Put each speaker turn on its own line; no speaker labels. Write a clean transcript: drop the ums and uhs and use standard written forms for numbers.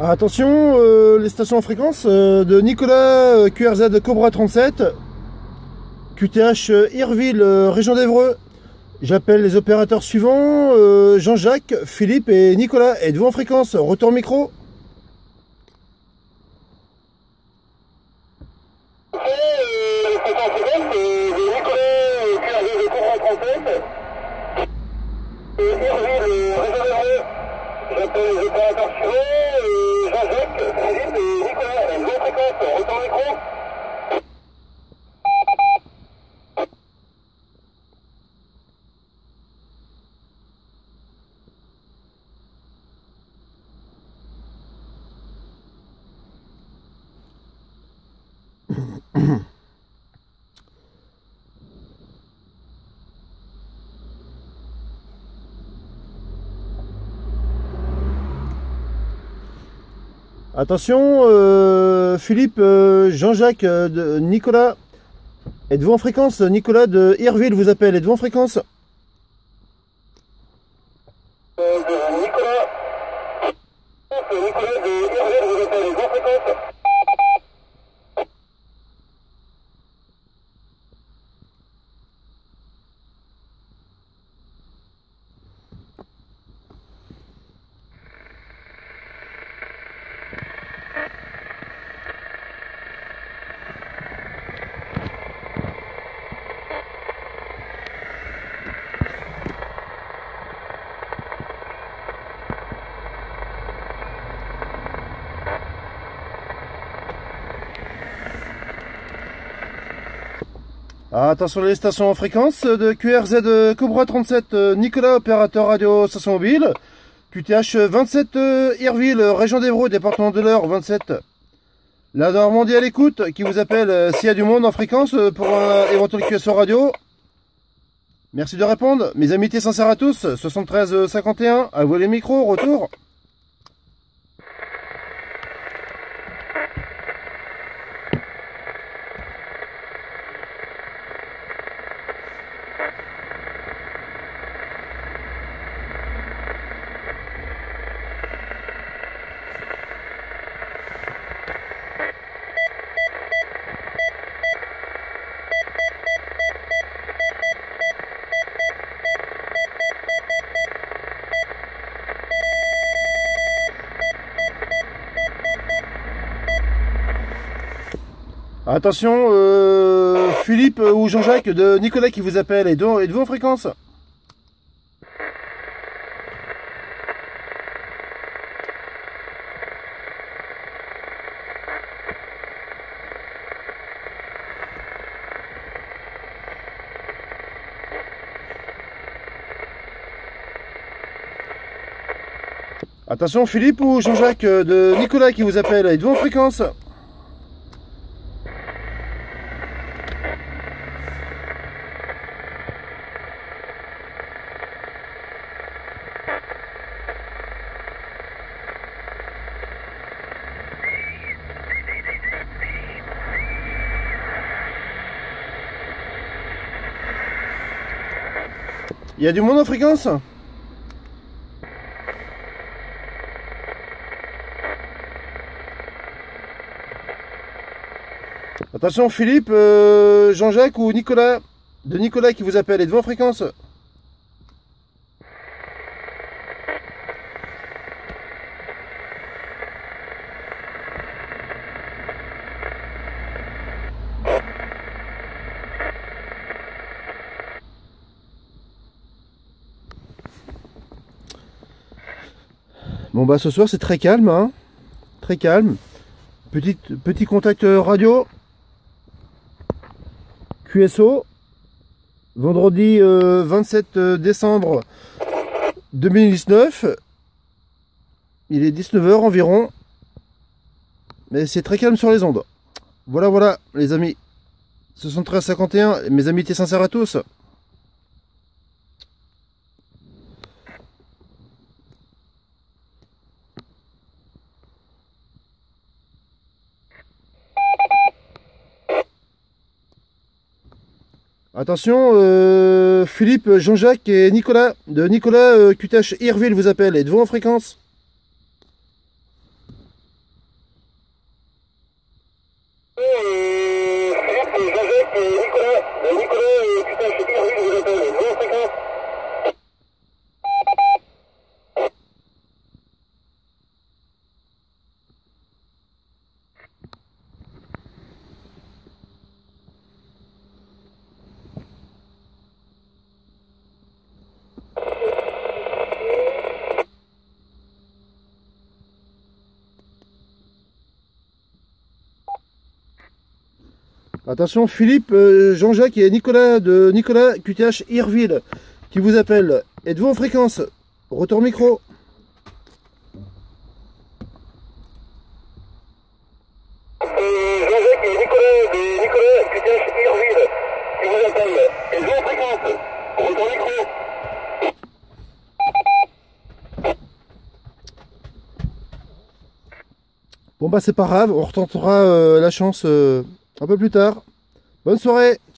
Attention, les stations en fréquence de Nicolas QRZ Cobra 37, QTH Irville, région d'Évreux. J'appelle les opérateurs suivants, Jean-Jacques, Philippe et Nicolas. Êtes-vous en fréquence? Retour micro.
J'appelle les opérateurs suivants, Jean-Jacques, Philippe et Nicolas. Êtes-vous en fréquence? Retour micro.
Attention, Philippe, Jean-Jacques, Nicolas. Êtes-vous en fréquence? Nicolas de Irville vous appelle. Êtes-vous en fréquence?
Nicolas de Irville vous appelle. Êtes-vous en fréquence?
Attention les stations en fréquence de QRZ Cobra 37, Nicolas, opérateur radio station mobile, QTH 27 Irville, région d'Évreux, département de l'Eure 27. La Normandie à l'écoute qui vous appelle s'il y a du monde en fréquence pour un éventuel QSO radio. Merci de répondre. Mes amitiés sincères à tous, 73 51, à vous les micros, retour. Attention, Philippe ou Jean-Jacques de Nicolas qui vous appelle. Êtes-vous en fréquence? Attention, Philippe ou Jean-Jacques de Nicolas qui vous appelle. Êtes-vous en fréquence? Il y a du monde en fréquence? Attention Philippe, Jean-Jacques ou Nicolas, de Nicolas qui vous appelle. Êtes-vous en fréquence? Bon bah ce soir c'est très calme, hein, très calme. Petit contact radio. QSO. Vendredi 27 décembre 2019. Il est 19 h environ. Mais c'est très calme sur les ondes. Voilà les amis. 73 51, mes amitiés sincères à tous. Attention, Philippe, Jean-Jacques et Nicolas, de Nicolas QTH Irville vous appelle. Êtes-vous en fréquence? Attention, Philippe, Jean-Jacques et Nicolas de Nicolas QTH Irville qui vous appellent. Êtes-vous en fréquence? Retour micro.
Jean-Jacques et Nicolas de Nicolas QTH Irville qui vous appellent. Êtes-vous en fréquence? Retour micro.
Bon bah c'est pas grave, on retentera la chance un peu plus tard. Bonne soirée.